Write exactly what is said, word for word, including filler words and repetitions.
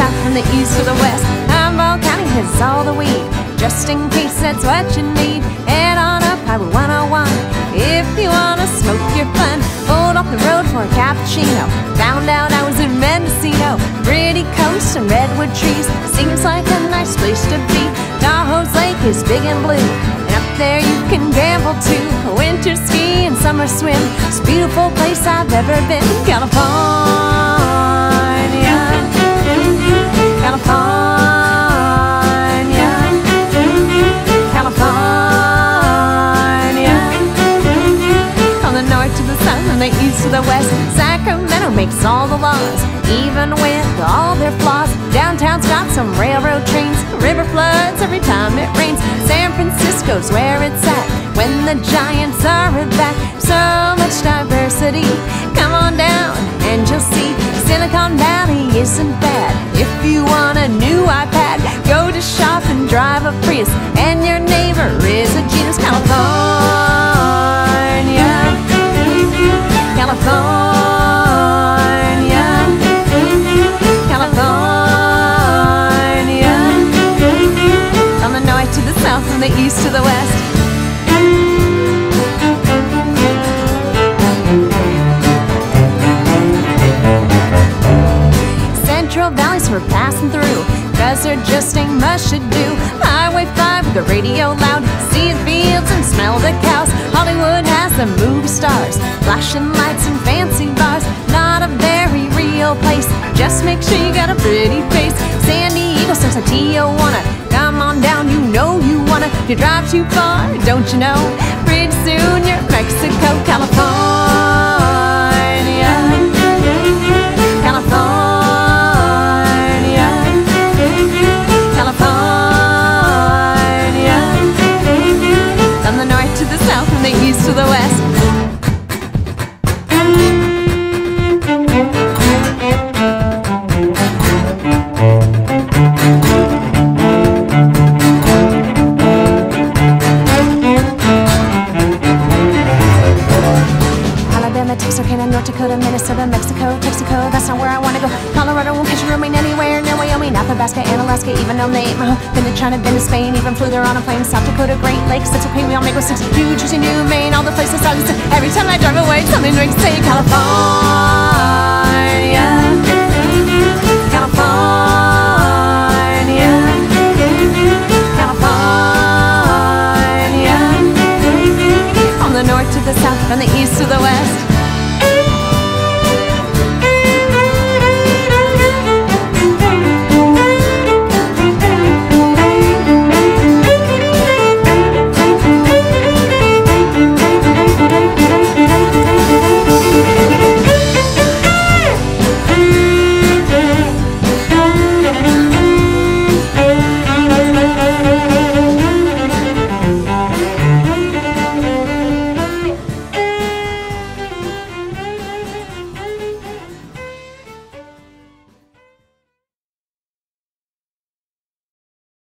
south, from the east to the west. Humboldt County has all the weed. Just in case that's what you need, head on up Highway one oh one. If you wanna smoke your fun, pulled off the road for a cappuccino. Found out I was in Mendocino. Pretty coast and redwood trees, seems like a nice place to be. Tahoe's lake is big and blue, and up there you can gamble too. Winter ski and summer swim, it's a beautiful place I've ever been. California, California, California. From the north to the south, from the east to the west, Sacramento makes all the laws, even with all their flaws. Downtown's got some railroad trains, river floods every time it rains. San Francisco's where it's at when the giants are back. So much diversity, come on down and you'll see Silicon Valley isn't bad. If you want a new iPad, go to shop and drive a Prius, and your neighbor is a genius. California, California, California. From the north to the south, from the east to the west. Central valleys we're passing through, cause there just ain't much to do. Highway five with the radio loud, see the fields and smell the cows. Hollywood has the movie stars, flashing lights and fancy bars. Not a very real place, just make sure you got a pretty face. San Diego starts like Tijuana, come on down, you know you wanna. If you drive too far, don't you know, pretty soon you're Mexico. California, California, California. From the north to the south, from the east to the west. Texarkana, North Dakota, Minnesota, Mexico, Texaco, that's not where I wanna go. Colorado won't catch a roommate anywhere near Wyoming, Athabasca and Alaska, even though they ain't my home. Been to China, been to Spain, even flew there on a plane. South Dakota, Great Lakes, that's okay, we all make mistakes. New Jersey, New Maine, all the places I just every time I drive away, something rings, say California, California, California. From the north to the south, from the east to the west.